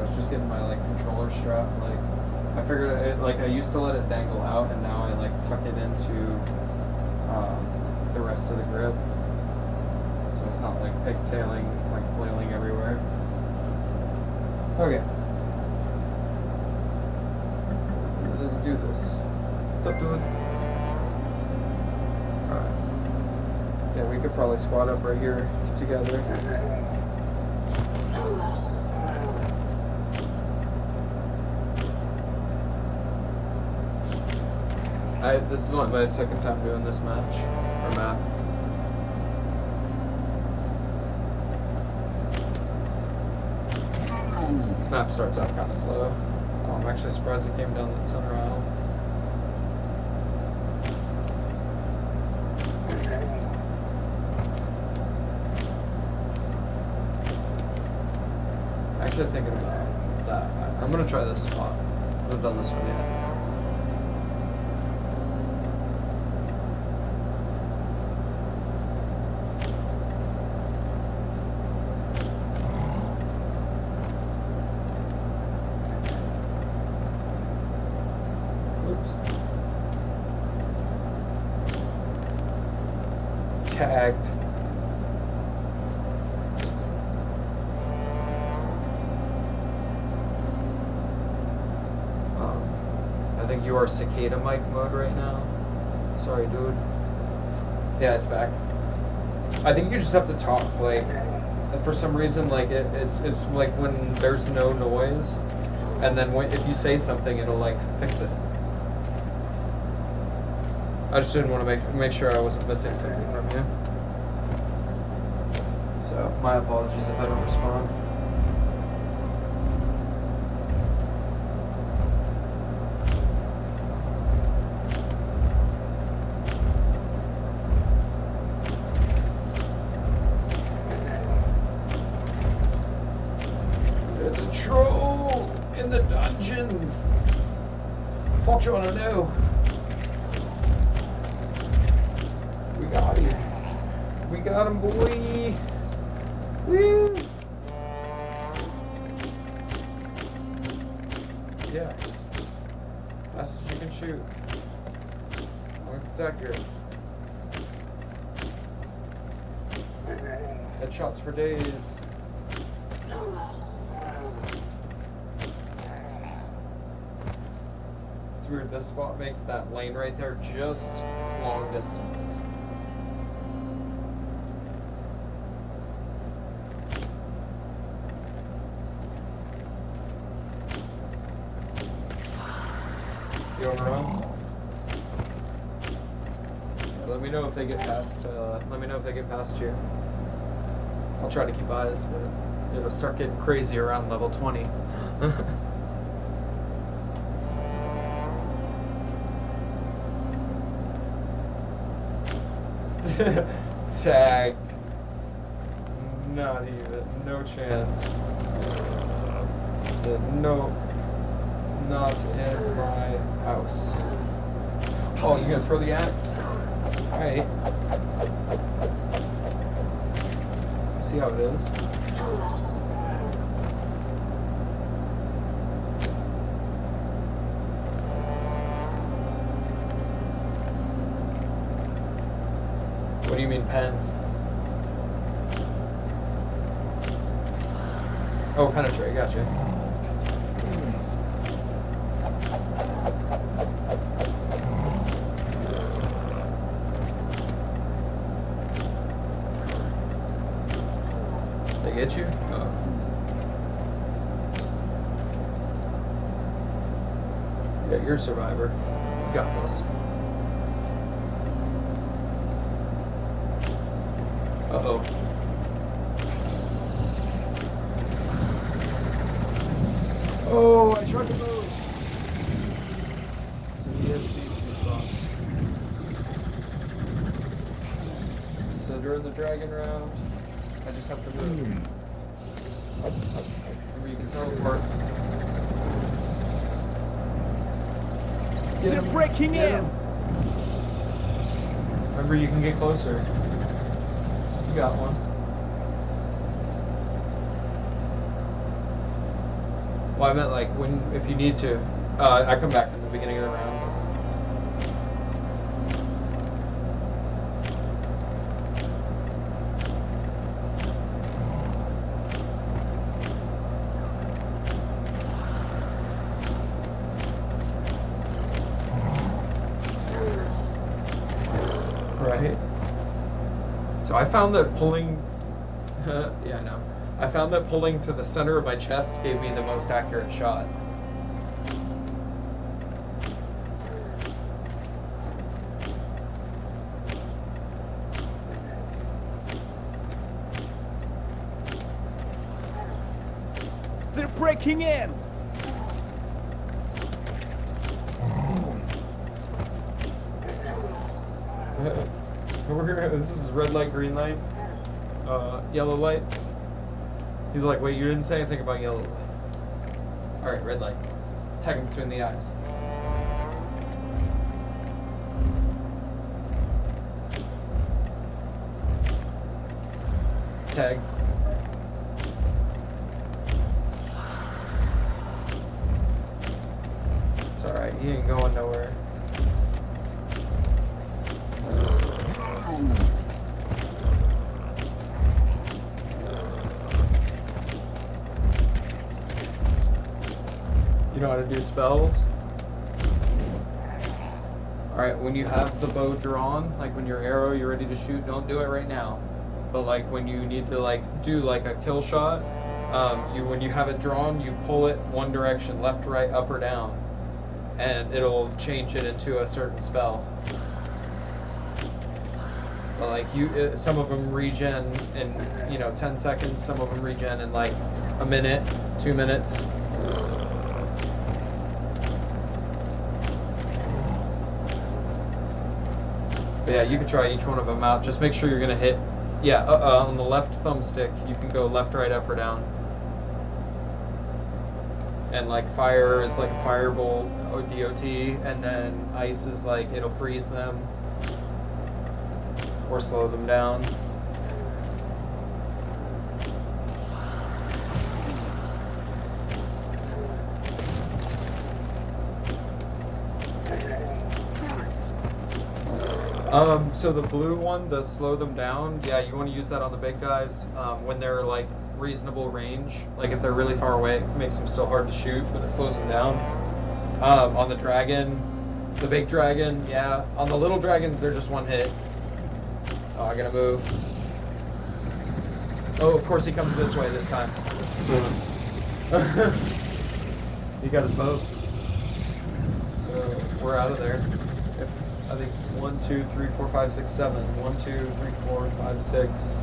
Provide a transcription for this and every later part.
was just getting my like controller strap. Like I figured it, like I used to let it dangle out, and now I like tuck it into the rest of the grip, so it's not like pigtailing, like flailing everywhere. Okay, let's do this. What's up, dude? All right. Yeah, we could probably squat up right here together. This is only my second time doing this match, or map. This map starts out kind of slow. Oh, I'm actually surprised it came down that center aisle. Actually thinking about that. I'm gonna try this spot. I haven't done this one yet. Tagged. I think you are cicada mic mode right now. Sorry, dude. Yeah, it's back. I think you just have to talk, like, for some reason, like, it's like when there's no noise, and then if you say something, it'll, like, fix it. I just didn't want to make sure I wasn't missing something from you. So, my apologies if I don't respond. There's a troll in the dungeon! What you wanna know? We got him. We got him, boy. Woo! Yeah. Fast as you can shoot. As long as it's accurate. Headshots for days. It's weird, this spot makes that lane right there just long distance. You wanna run? Yeah, let me know if they get past. Let me know if they get past you. I'll try to keep eyes, but it'll start getting crazy around level 20. Tagged. Not even. No chance. Said no. Not in my house. Oh, you gonna throw the axe? Hey. See how it is. What do you mean pen? Oh, penetrate, gotcha. They get you? Oh. Yeah, you're a survivor. You got this. Uh-oh. Oh, I tried to move. So he hits these two spots. So during the dragon round, I just have to move. Remember, you can teleport. They're breaking in! Remember, you can get closer. You got one. Well, I meant like when if you need to. I come back from the beginning of the round. Right. So I found that pulling. Yeah, no. I found that pulling to the center of my chest gave me the most accurate shot. They're breaking in! This is red light, green light, yellow light. He's like, wait, you didn't say anything about yellow light. Alright, red light. Tag him between the eyes. Tag. It's alright, he ain't going nowhere. You know how to do spells? Alright, when you have the bow drawn, like when your arrow, you're ready to shoot, don't do it right now. But like when you need to like do like a kill shot, when you have it drawn, you pull it one direction, left, right, up, or down. And it'll change it into a certain spell. But like some of them regen in 10 seconds. Some of them regen in like a minute, 2 minutes. But yeah, you can try each one of them out. Just make sure you're gonna hit. Yeah, on the left thumbstick, you can go left, right, up, or down. And like fire is like a firebolt or DOT, and then ice is like it'll freeze them or slow them down. So the blue one does slow them down. Yeah, you want to use that on the big guys when they're like reasonable range. Like if they're really far away, it makes them still hard to shoot, but it slows them down. On the dragon, the big dragon, yeah. On the little dragons, they're just one hit. Oh, I gotta move. Oh, of course he comes this way this time. He got us both. So we're out of there. I think 1, 2, 3, 4, 5, 6, 7. 1, 2, 3, 4, 5, 6.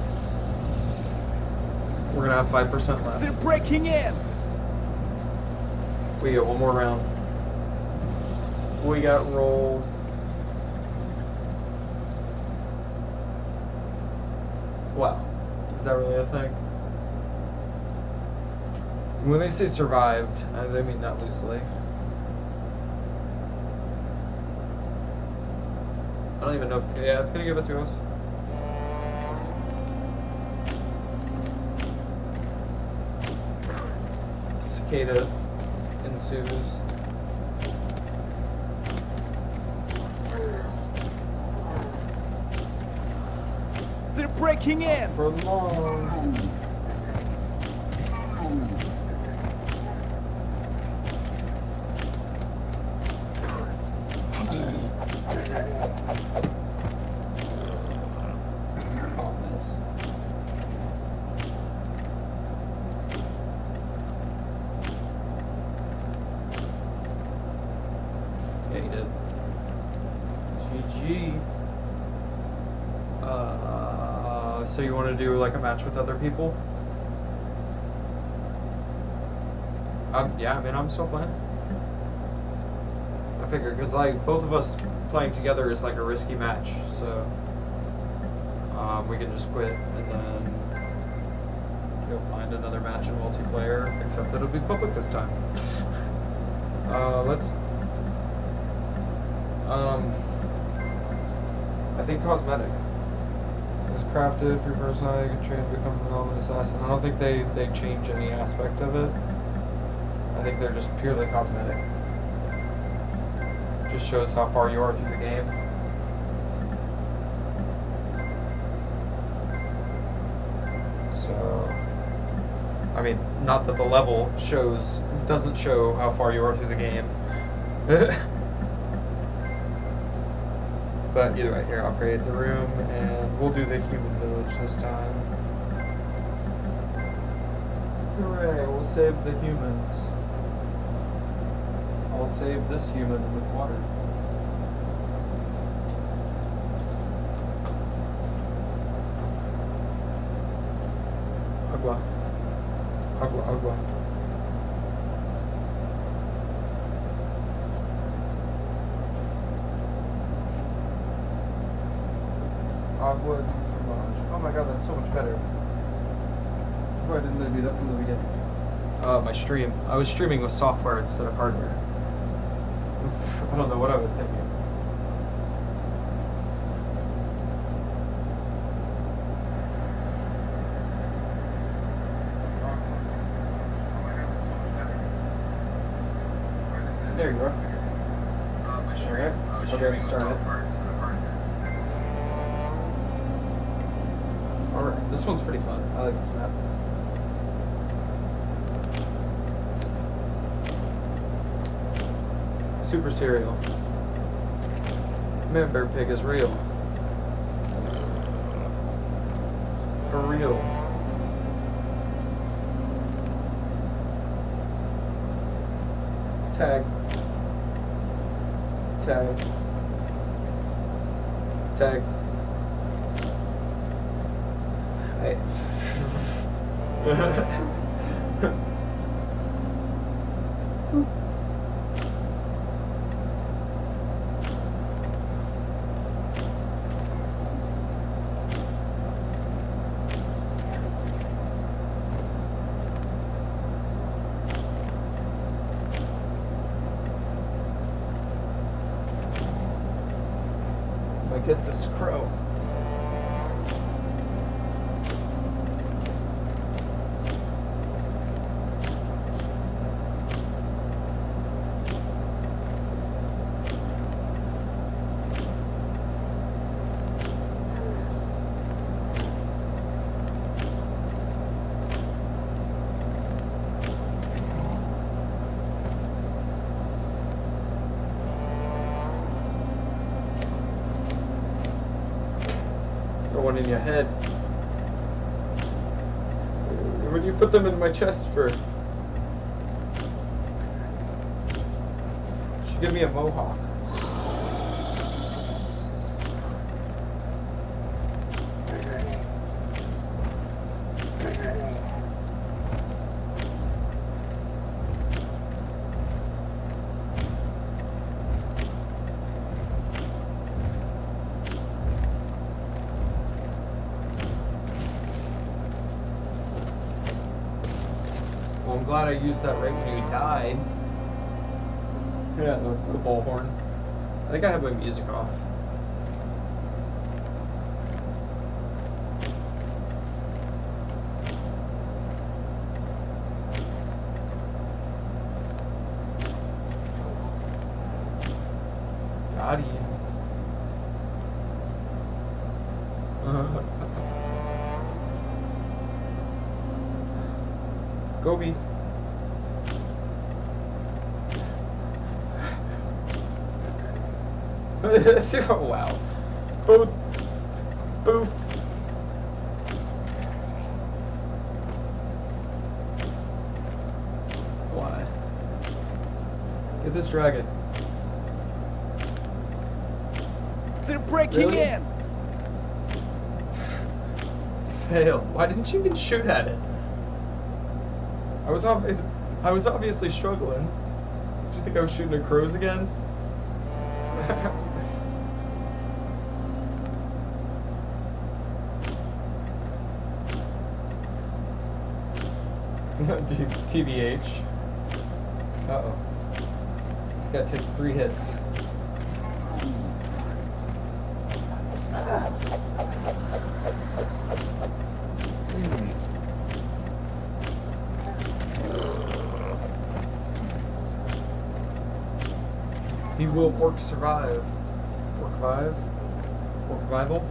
We're gonna have 5% left. They're breaking in. We get one more round. We got rolled. Wow, is that really a thing? When they say survived, they mean that loosely. I don't even know if it's gonna, yeah, it's gonna give it to us. Cicada ensues. They're breaking in. For long. So you want to do like a match with other people? Yeah, I mean, I'm still playing. I figured, because like both of us playing together is like a risky match, so we can just quit and then go find another match in multiplayer, except that it'll be public this time. I think cosmetic is crafted for your personality, you can train to become an element assassin. I don't think they change any aspect of it. I think they're just purely cosmetic. Just shows how far you are through the game. So, I mean, not that the level doesn't show how far you are through the game. But either way, here, upgrade the room, and we'll do the human village this time. Hooray, we'll save the humans. I'll save this human with water. Agua. Agua, agua. Agua de fromage. Oh my god, that's so much better. Why didn't I do that from the beginning? My stream. I was streaming with software instead of hardware. I don't know what I was thinking. There you are. Okay, start it. Alright, this one's pretty fun. I like this map. Super cereal. Man, Bear Pig is real. For real. Tag. Tag. Tag. Hey. Get this crow. One in your head. What do you put them in my chest for? Should give me a mohawk. I'm glad I used that right when you died. Yeah, the bullhorn. I think I have my music off. Got him. Gobi. Oh wow. Both. Why? Get this dragon. They're breaking Really? in. Fail. Why didn't you even shoot at it? I was obviously struggling. Did you think I was shooting at crows again? TBH. Uh-oh. This guy takes 3 hits. Maybe will orc survive? Orc vive? Orc revival?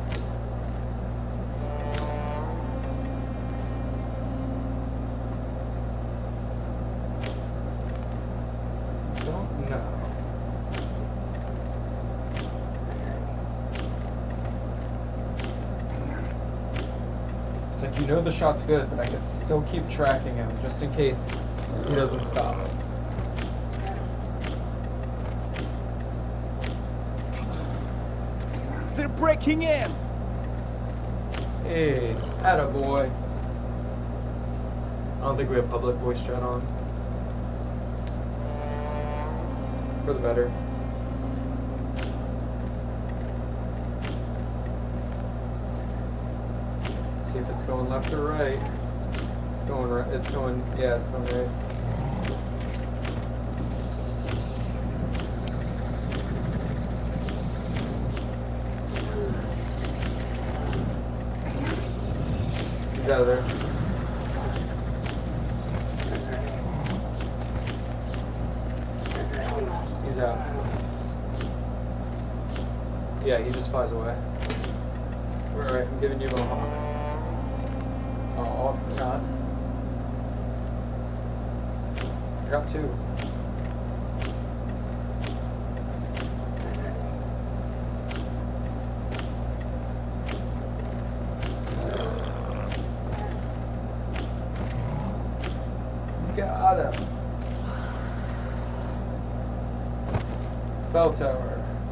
Don't know. It's like, you know the shot's good, but I can still keep tracking him just in case he doesn't stop. They're breaking in! Hey, attaboy. I don't think we have public voice chat on. For the better. See if it's going left or right. It's going right. It's going, yeah, it's going right. He's out of there. He's out. Yeah, he just flies away. Alright, I'm giving you Mohawk. Oh, God. I got two. Got him. Bell tower.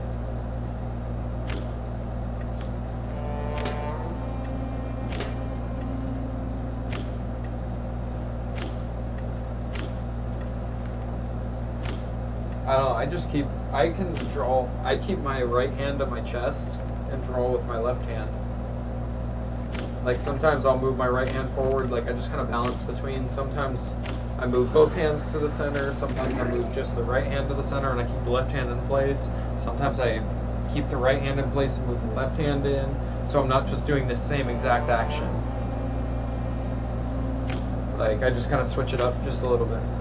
I don't know, I keep my right hand on my chest and draw with my left hand. Like sometimes I'll move my right hand forward, like I just kind of balance between. Sometimes I move both hands to the center, sometimes I move just the right hand to the center and I keep the left hand in place. Sometimes I keep the right hand in place and move the left hand in, so I'm not just doing the same exact action. Like I just kind of switch it up just a little bit.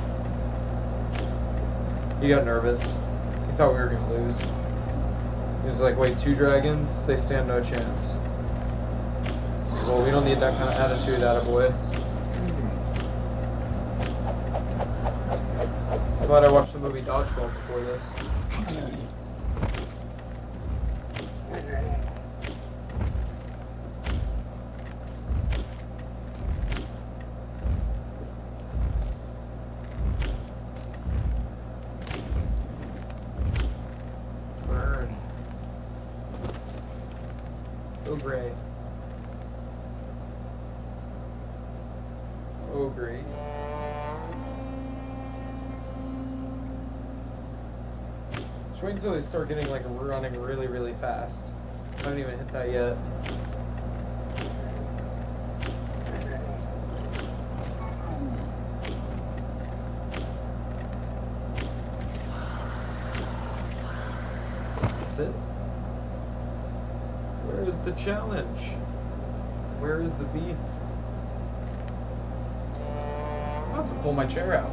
He got nervous. He thought we were gonna lose. He was like, wait, 2 dragons? They stand no chance. Well, we don't need that kind of attitude, attaboy. I'm glad I watched the movie Dodgeball before this. Burn. Go gray. Oh, great. Just wait until they start getting like running really, really fast. I haven't even hit that yet. That's it. Where is the challenge? Where is the beef? I have to pull my chair out.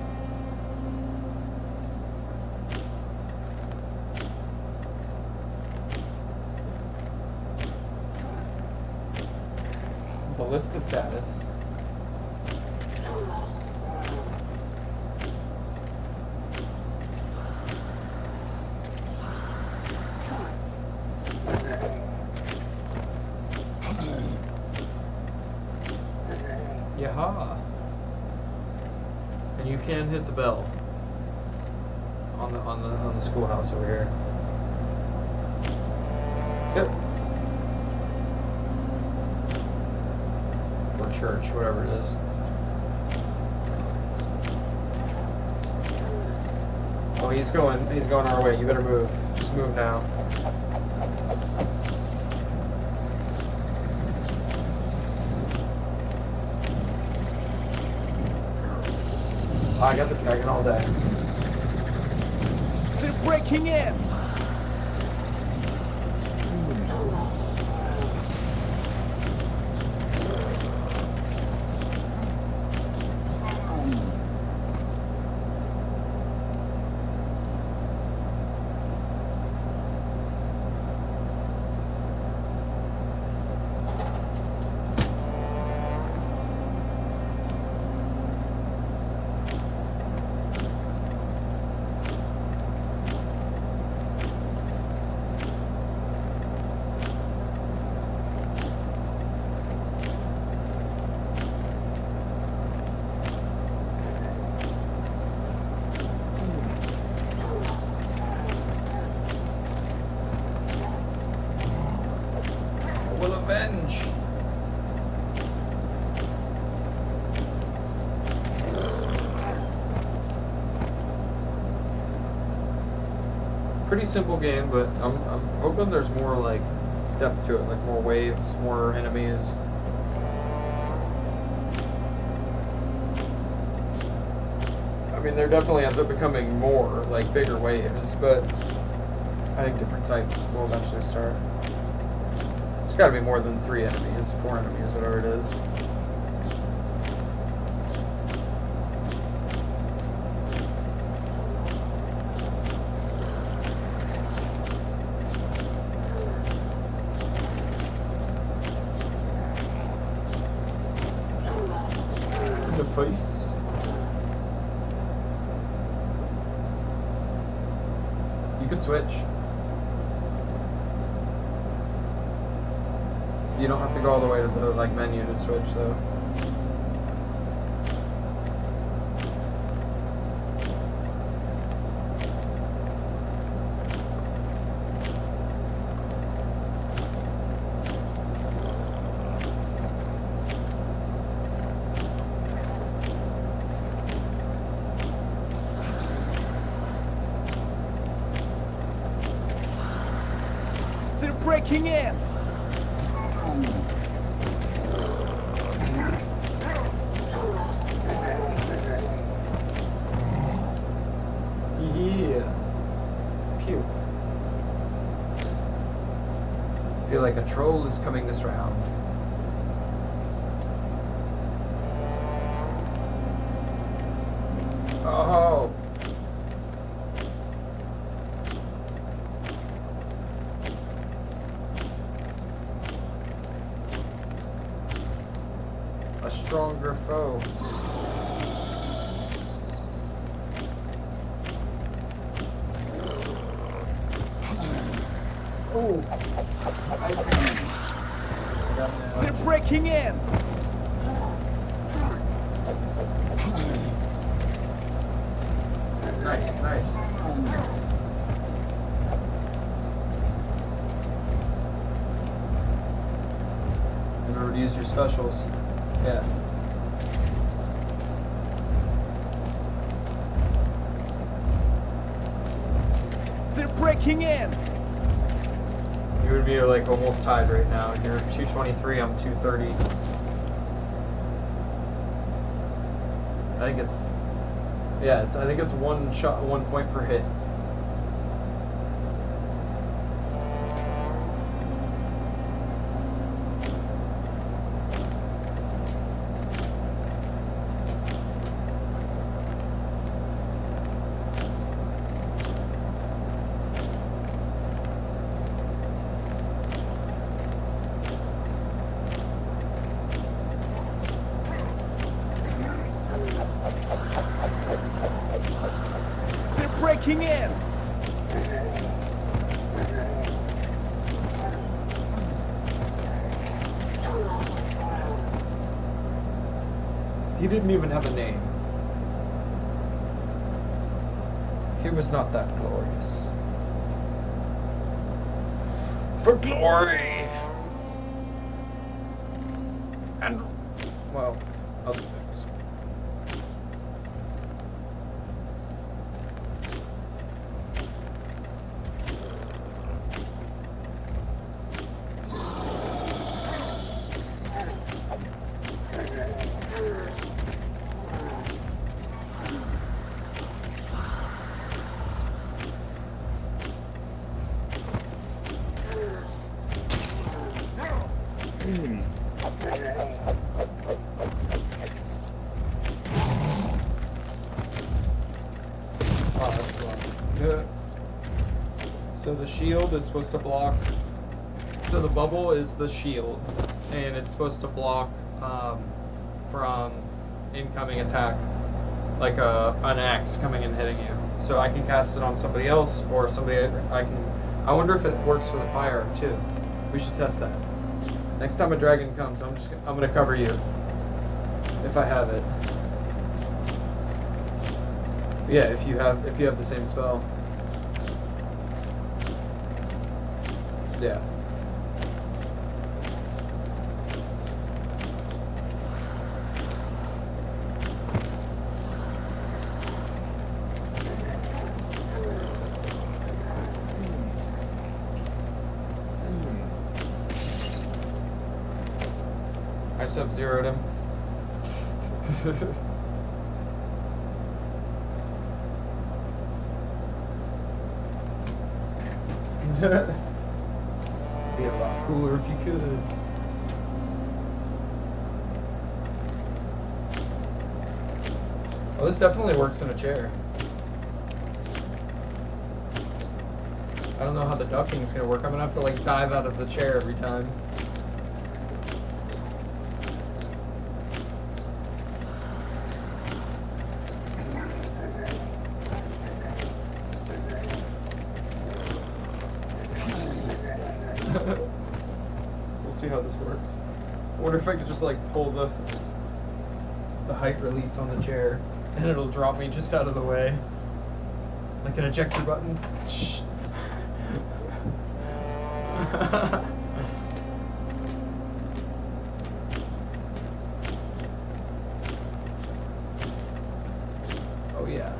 Ballista status. Yaha. And you can hit the bell on the schoolhouse over here. Yep. Or church, whatever it is. Oh, he's going our way. You better move. Just move now. I got the dragon all day. They're breaking in! pretty simple game, but I'm hoping there's more like depth to it, like more waves, more enemies. I mean, there definitely ends up becoming more, like bigger waves, but I think different types will eventually start. It's got to be more than 3 enemies, 4 enemies, whatever it is. The face. You could switch. You don't have to go all the way to the like menu to switch though. They're breaking in. Yeah. Pew. I feel like a troll is coming this round. Oh. A stronger foe. Oh. They're breaking in. Nice, nice. Remember to use your specials. Yeah. They're breaking in. You and me are like almost tied right now. You're 223, I'm 230. I think it's, yeah, I think it's 1 shot, 1 point per hit. They're breaking in. He didn't even have a name. He was not that glorious. For glory! And, well, other things. Oh, that's fun. Good. So the shield is supposed to block. So the bubble is the shield, and it's supposed to block from incoming attack, like an axe coming and hitting you. So I can cast it on somebody else, or somebody I can. I wonder if it works for the fire too. We should test that. Next time a dragon comes, I'm gonna cover you if I have it. Yeah, if you have the same spell. Yeah. Sub-Zero'd him. Be a lot cooler if you could. Oh, this definitely works in a chair. I don't know how the ducking is gonna work. I'm gonna have to like dive out of the chair every time. We'll see how this works. I wonder if I could just like pull the height release on the chair and it'll drop me just out of the way. Like an ejector button. Oh yeah.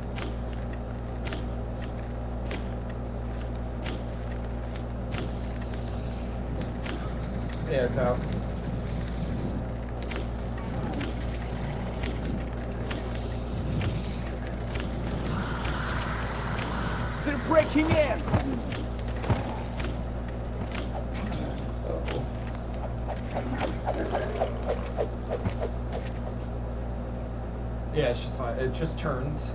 Yeah, it's out. They're breaking in! Uh-oh. Yeah, it's just fine. It just turns.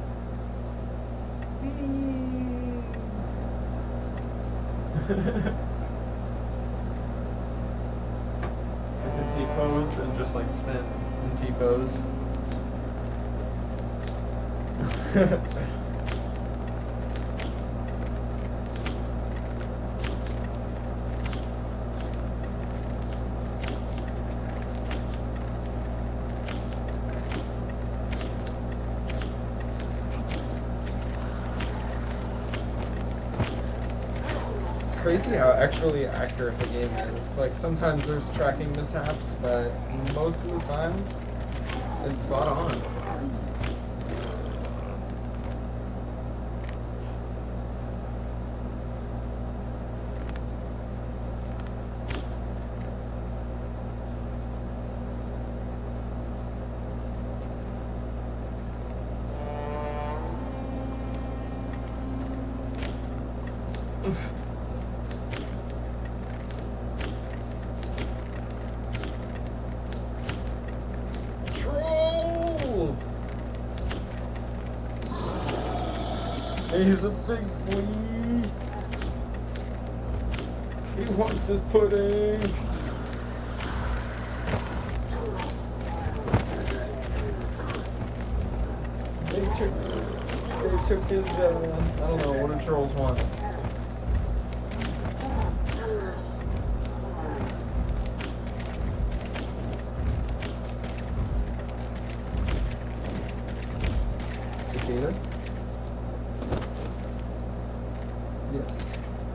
T-pose and just like spin and T-pose. Crazy how actually accurate the game is. Like sometimes there's tracking mishaps, but most of the time it's spot on. Oof. He's a big boy. He wants his pudding. They took his, I don't know, what do trolls want? Cicada? Yes.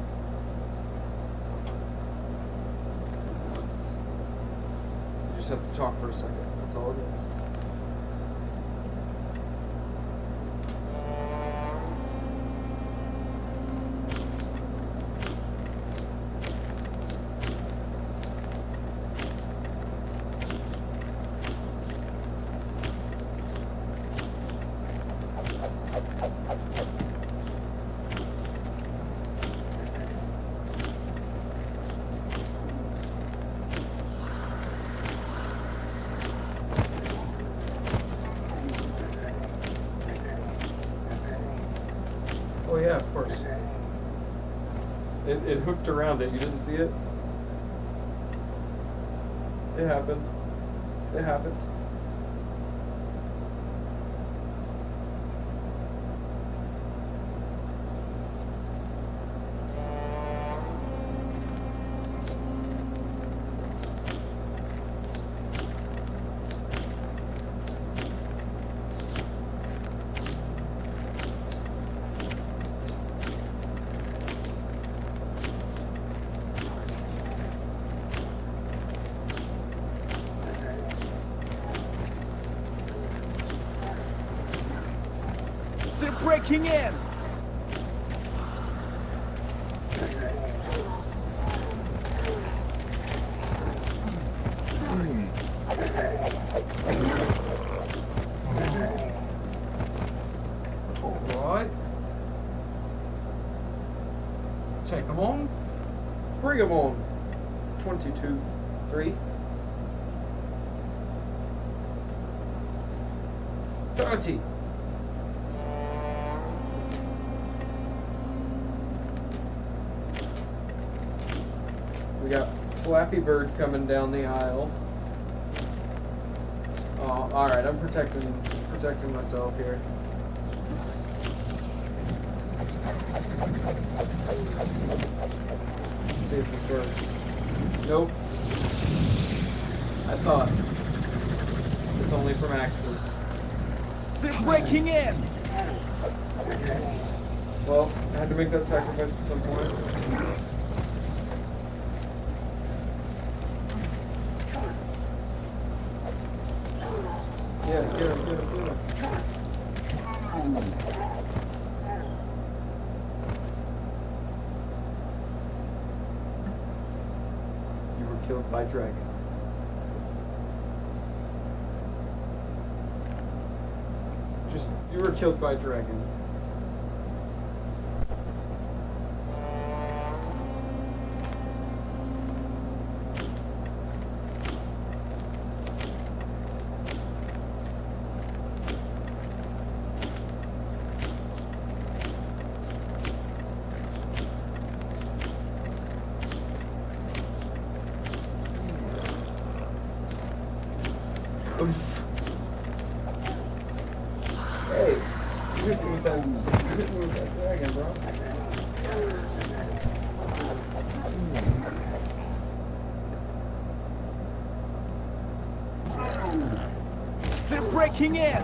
You just have to talk for a second. That's all it is. Oh yeah, of course. It hooked around it. You didn't see it? It happened. It happened. They're breaking in! Take them on. Bring them on. 22, 3. 30. We got Flappy Bird coming down the aisle. Oh, alright, I'm protecting myself here. Let's see if this works. Nope. I thought. It's only for maxes. They're breaking in! Well, I had to make that sacrifice at some point. Yeah, get him. You were killed by dragon. You were killed by a dragon. Hey, you hit me with that dragon, bro. They're breaking in!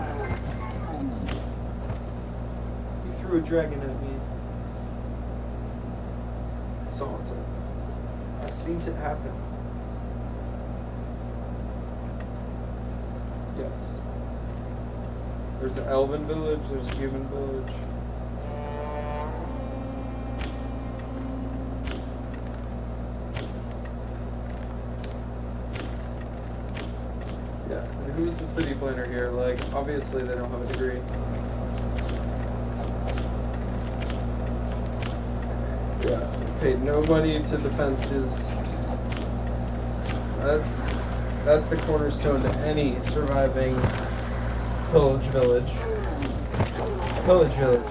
You threw a dragon at me. I saw it. I seen it happen. Yes. There's an elven village, there's a human village. Yeah, and who's the city planner here? Like, obviously they don't have a degree. Yeah, paid no money to defenses. That's the cornerstone to any surviving pillage village. Pillage village.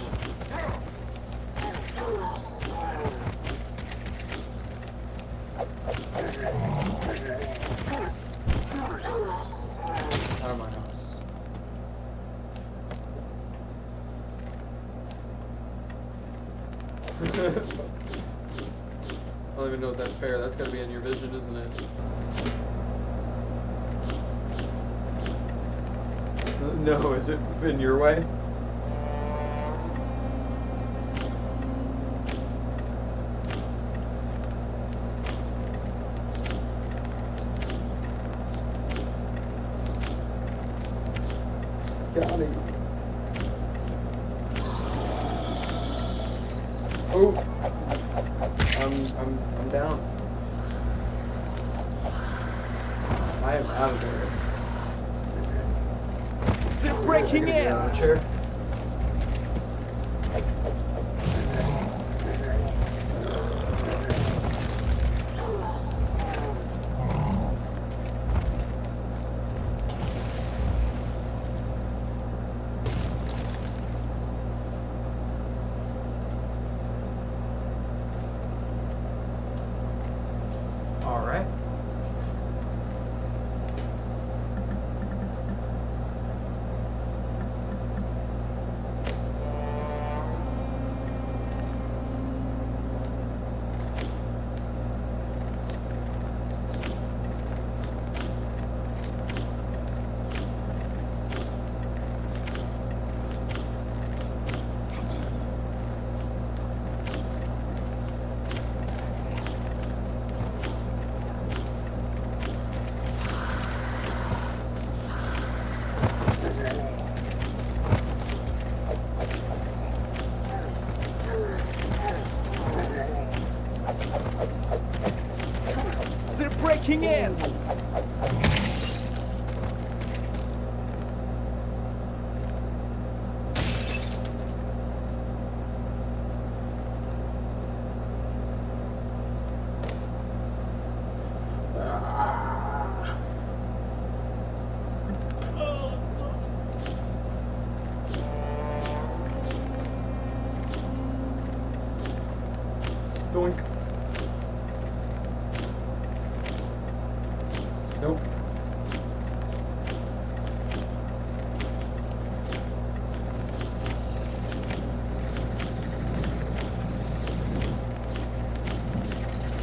Out of my house. I don't even know if that's fair. That's gotta be in your vision, isn't it? No, is it in your way? Got it. Oh, I'm down. I am out of there. They're breaking in! Sure. All right. They're breaking in!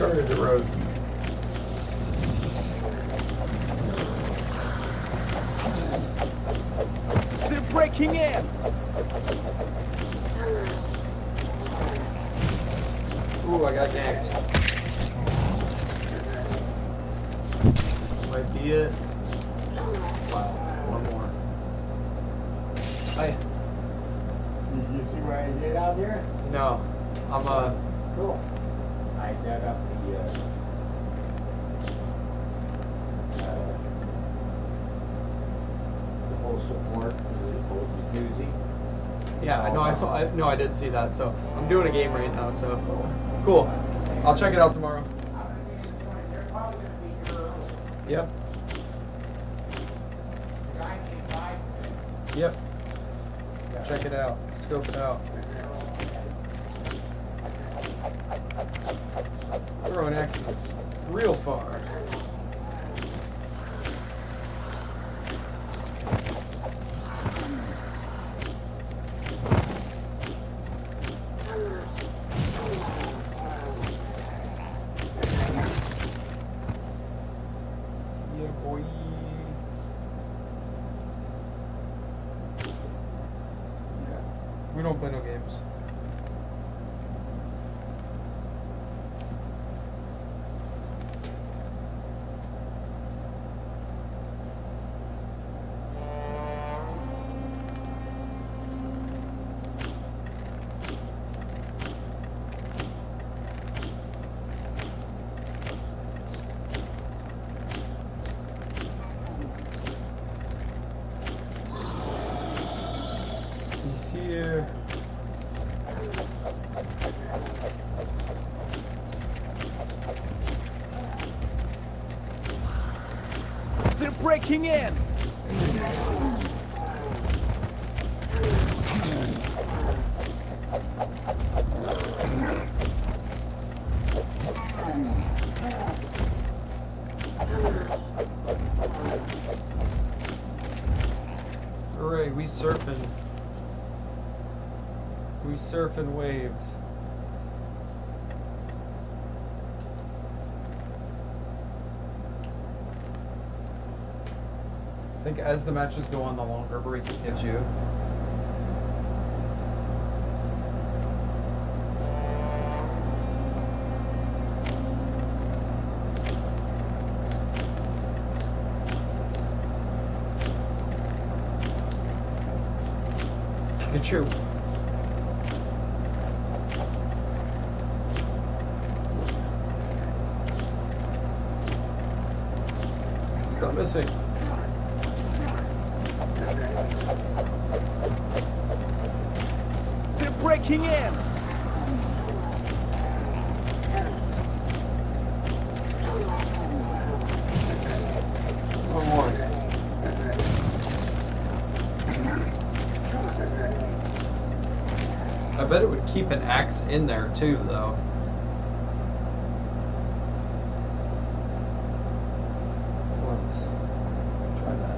started to roast. They're breaking in. Ooh, I got yanked. This might be it. Wow, one more. Hi. Did you see what I did out there? No, I'm Cool. I dug up the whole support for the old jacuzzi. yeah, I know. I did see that. So I'm doing a game right now. So cool. I'll check it out tomorrow. They're probably going to be here early. Yep. The guy came by. Yep. Check it out. Scope it out. Throwing axes real far. Yeah, boy. Yeah. We don't play no games. He's here. They're breaking in. Hooray, we surfing. We surfing waves. I think as the matches go on, the longer break it gives you. Get you. Stop missing. They're breaking in. One more. I bet it would keep an axe in there too, though. Let's try that.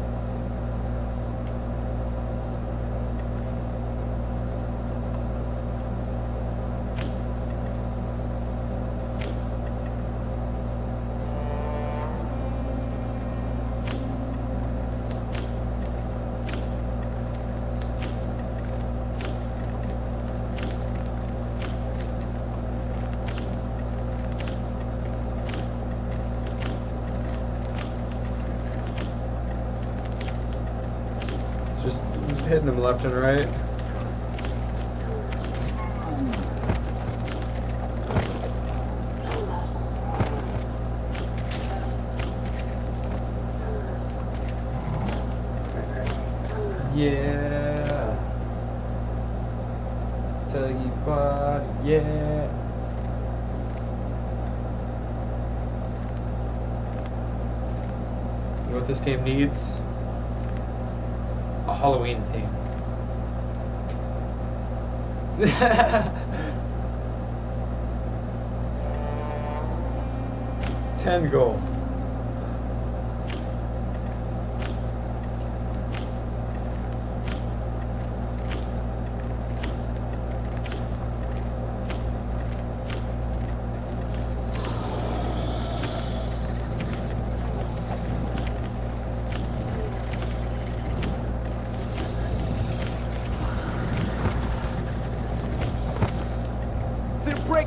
Just hitting them left and right. Yeah. Tell you what, yeah. You know what this game needs? A Halloween theme. 10 gold.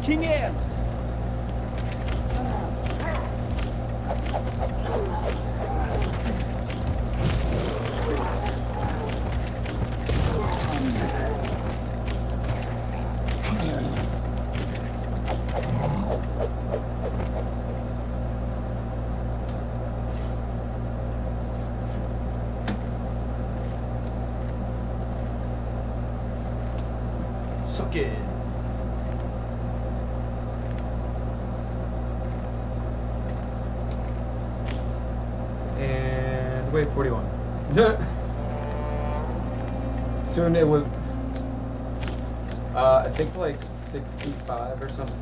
breaking in. Suck it. And wait, 41. Soon it would. I think like 65 or something.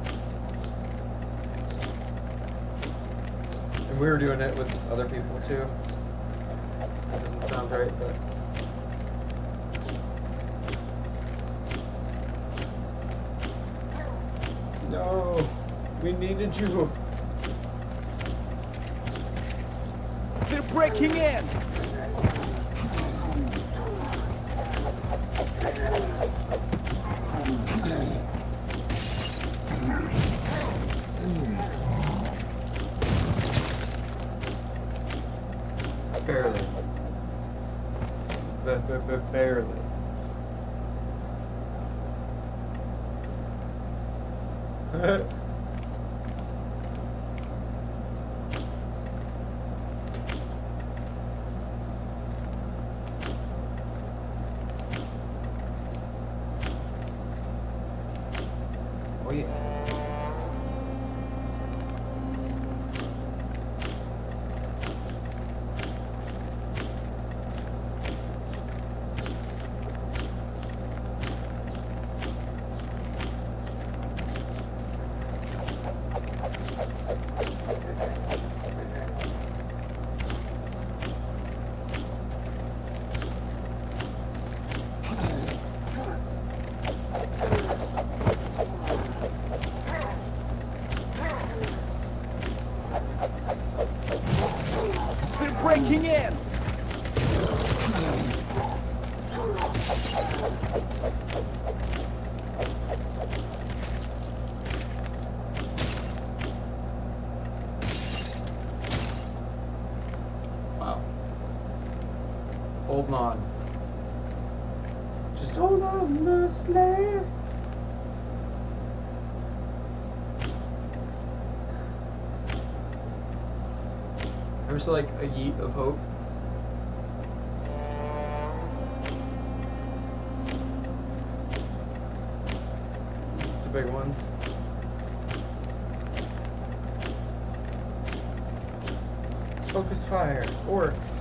And we were doing it with other people too. That doesn't sound right, but. No, we needed you. They're breaking in. Barely. Barely. Oh yeah. They're breaking in. Wow. Holding on. Just hold on, Muslim. There's like a yeet of hope. It's a big one. Focus fire. Orcs.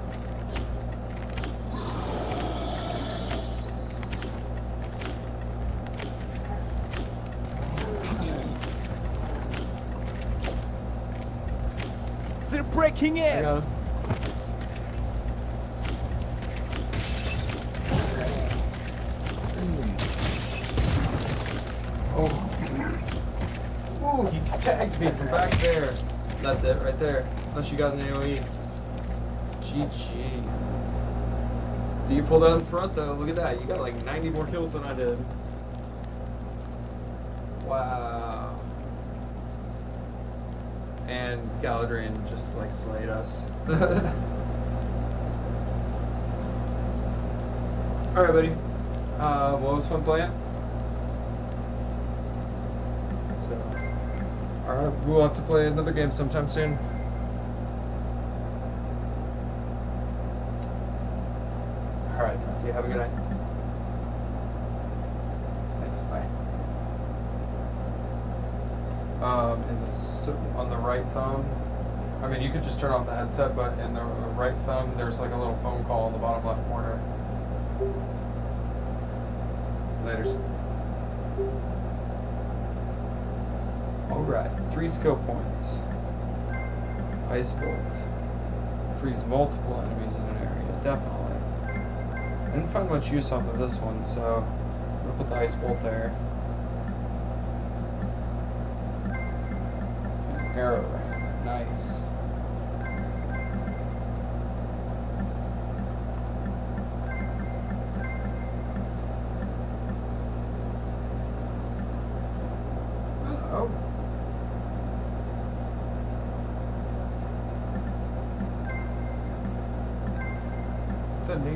They're breaking I in. got him. Oh. Ooh, he tagged me from back there. That's it, right there. Unless you got an AoE. GG. You pulled out in front though. Look at that. You got like 90 more kills than I did. Wow. And Galadrian just like slayed us. Alright, buddy. Well, it was fun playing. So, alright, we'll have to play another game sometime soon. Alright, talk to you. Have a good night. Thanks, bye. On the right thumb, I mean, you could just turn off the headset, but in the right thumb, there's like a little phone call in the bottom left corner. Laters. Alright, 3 skill points. Ice Bolt. Freeze multiple enemies in an area, definitely. I didn't find much use off of this one, so I'm gonna put the Ice Bolt there. And arrow. Nice.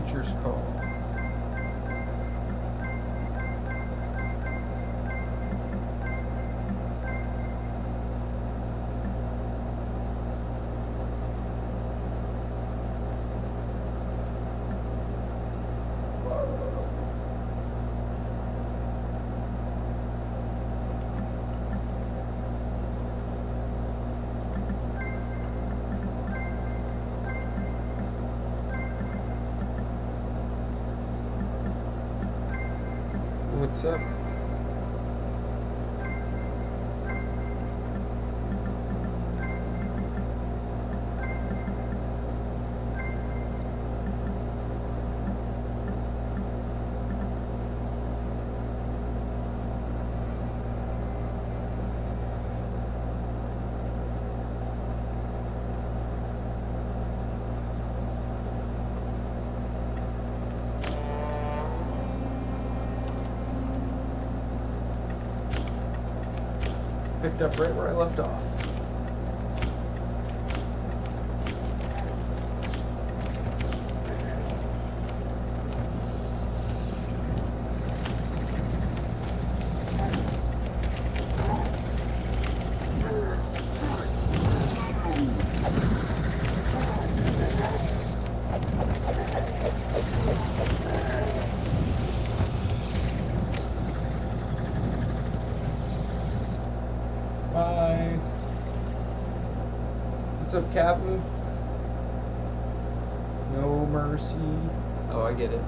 Nature's call. What's up? Picked up right where I left off. Bye. What's up, Captain? No mercy. Oh, I get it.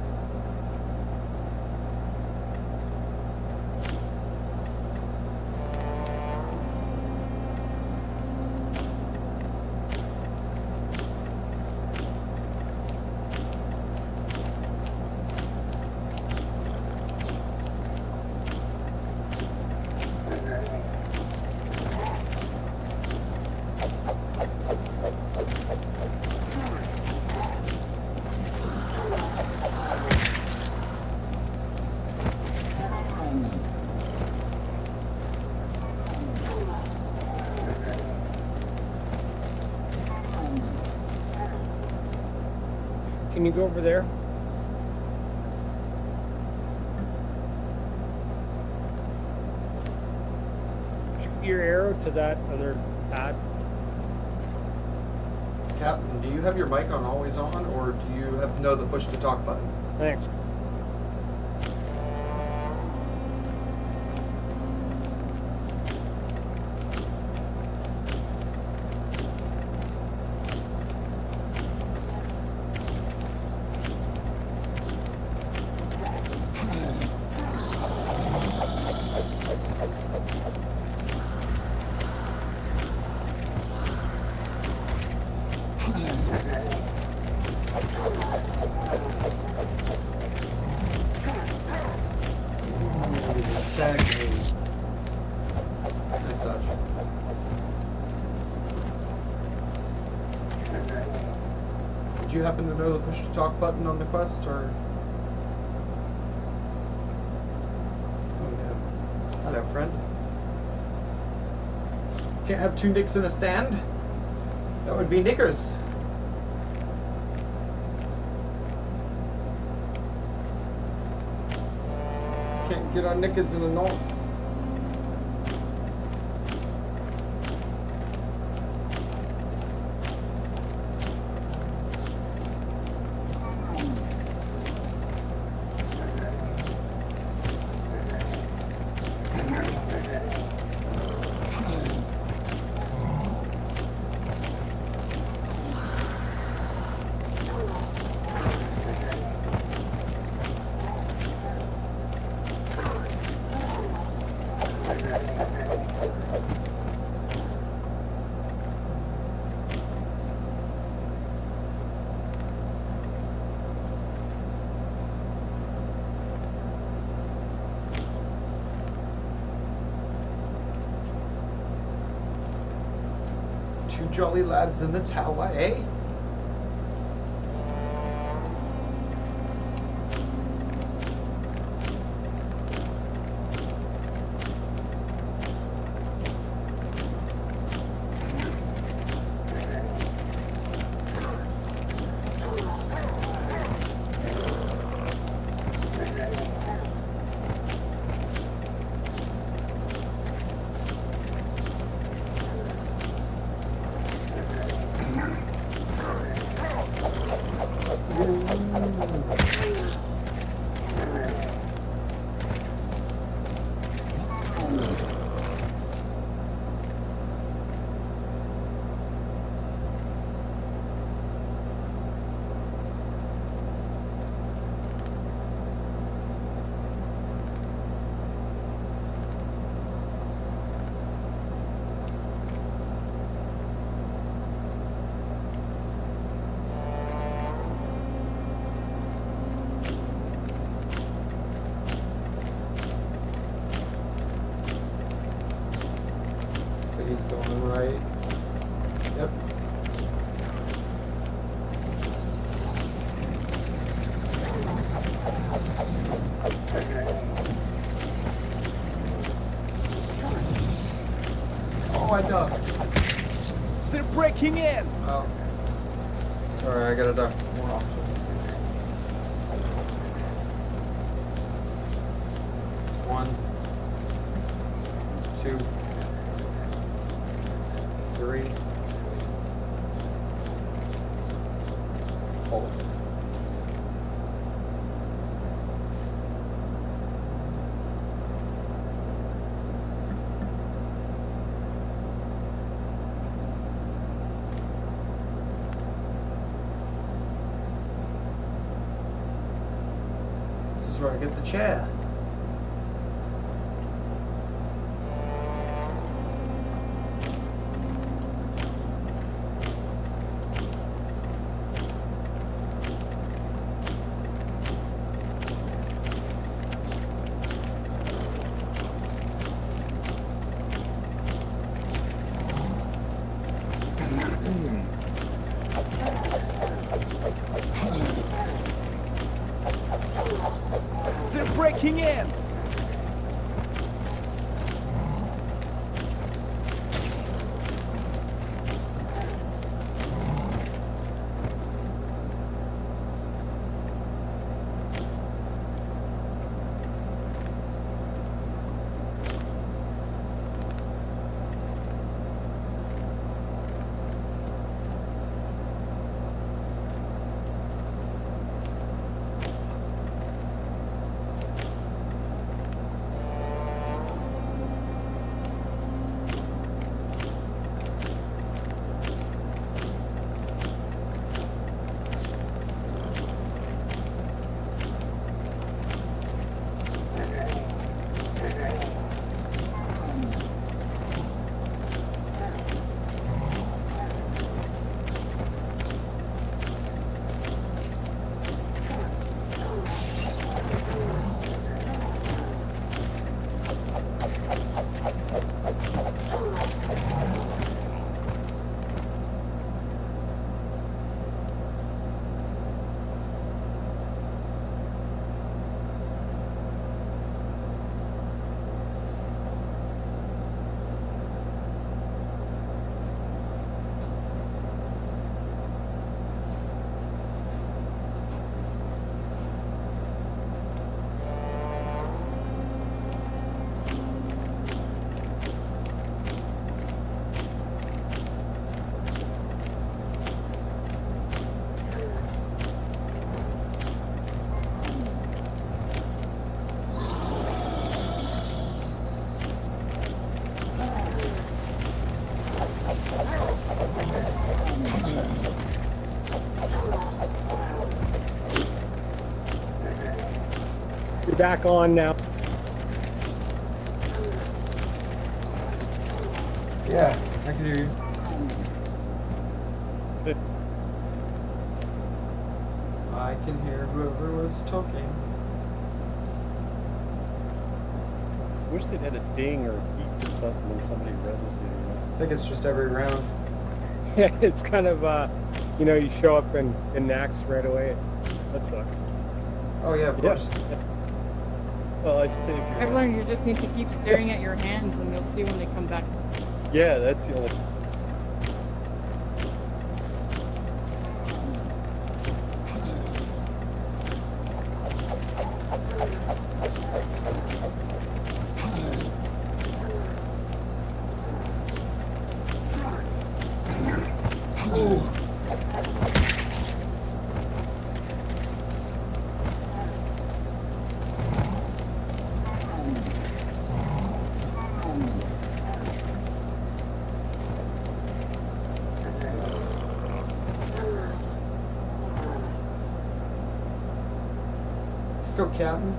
Can you go over there? Shoot your arrow to that other pad. Captain, do you have your mic on always on, or do you know the push to talk button? Thanks. Exactly. Nice touch. Did you happen to know the push to talk button on the quest, or? Oh yeah. Hello, friend. Can't have two nicks in a stand? That would be knickers. Can't get our knickers in the north. Two jolly lads in the tower, eh? So he's going right. Yep. Oh, I ducked. They're breaking in. Oh. Sorry, I gotta duck more often. One, two, three. Hold. This is where I get the chair. They're breaking in. You're back on now. Yeah, I can hear you. I can hear whoever was talking. Wish they'd had a ding or a beep or something when somebody reses I think it's just every round. you. Yeah, it's kind of, you know, you show up in Nax right away. That sucks. Oh yeah, of course. Yeah. Well, I just take I've learned you just need to keep staring at your hands and you'll see when they come back. Yeah, that's the only. Go, Captain.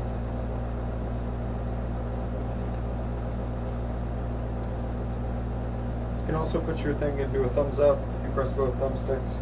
You can also put your thing into a thumbs up if you press both thumbsticks.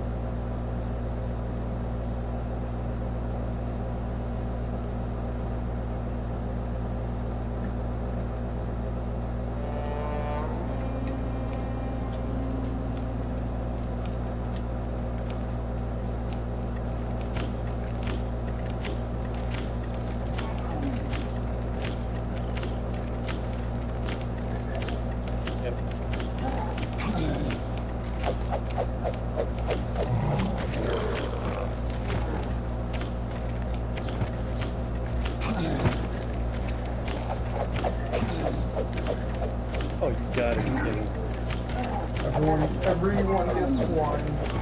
Oh, you gotta be kidding. Everyone gets one.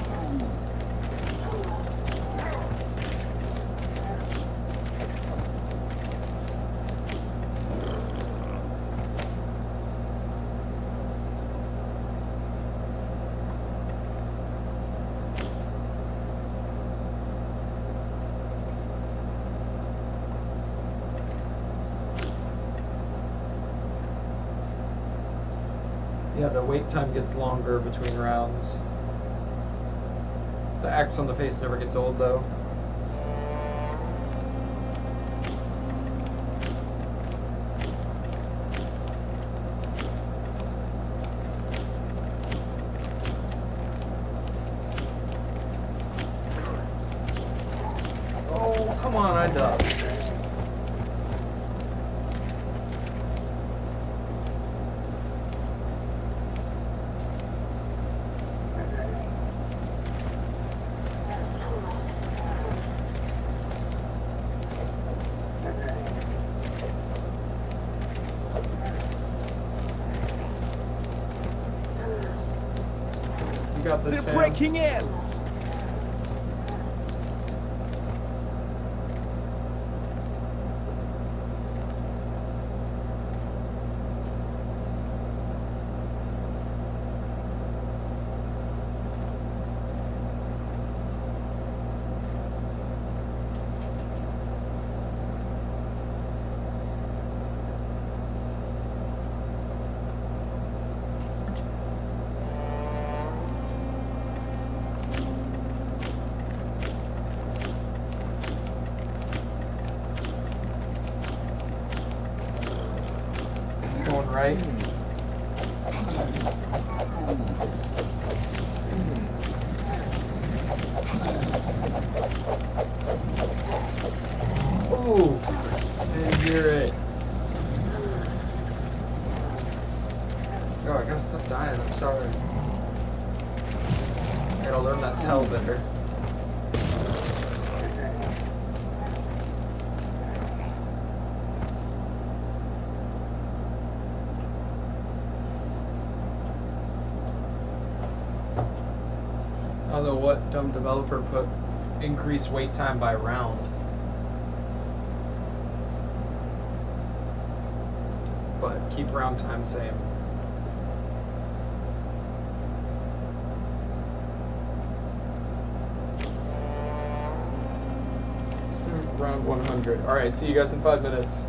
Yeah, the wait time gets longer between rounds. The X on the face never gets old, though. Oh, come on, I ducked. Got this, They're fam. breaking in! Going right. Ooh, I didn't hear it. Oh, I gotta stop dying. I'm sorry. I gotta learn that tell better. I don't know what dumb developer put increase wait time by round. But keep round time same. Round 100. Alright, see you guys in 5 minutes.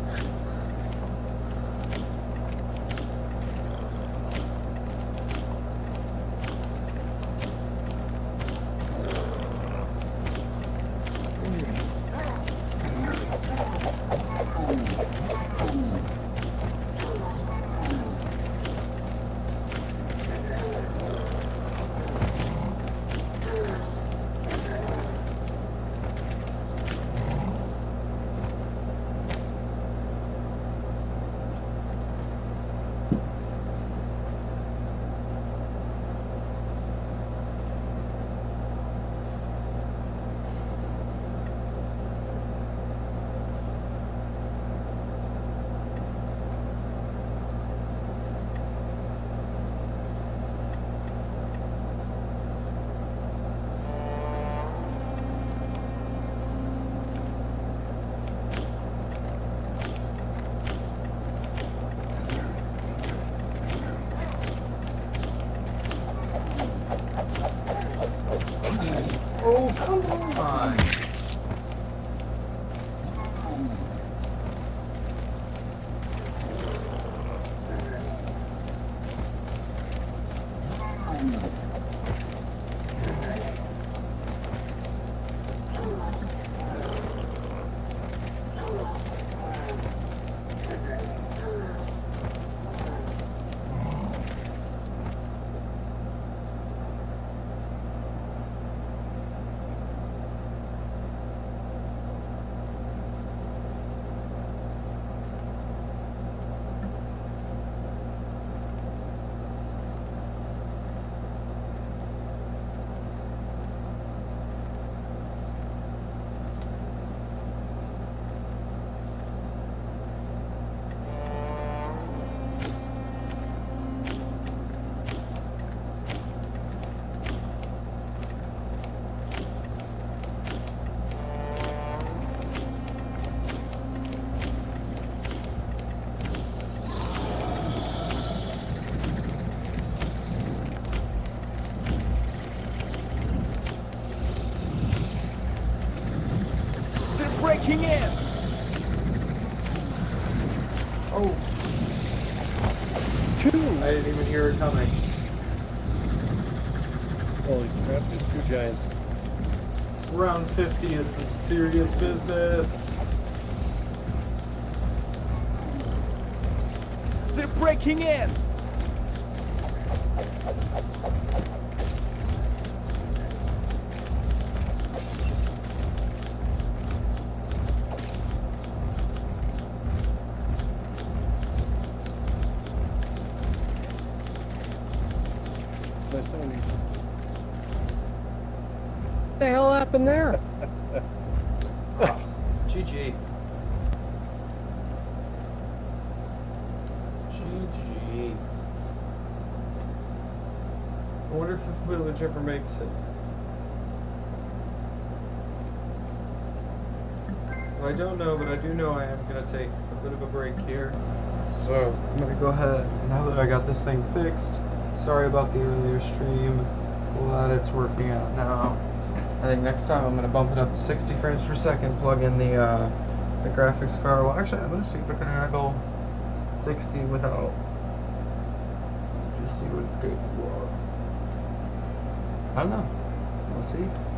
breaking in. Oh, Two! I didn't even hear it coming. Holy crap, there's two giants. Round 50 is some serious business. They're breaking in. What the hell happened there? GG. GG. I wonder if this village ever makes it. Well, I don't know, but I do know I am going to take a bit of a break here. So, I'm going to go ahead, now that I got this thing fixed. Sorry about the earlier stream. Glad it's working out now. I think next time I'm going to bump it up to 60 frames per second, plug in the graphics card. Well, actually, I'm going to see if I can handle 60 without. Just see what it's good for. I don't know. We'll see.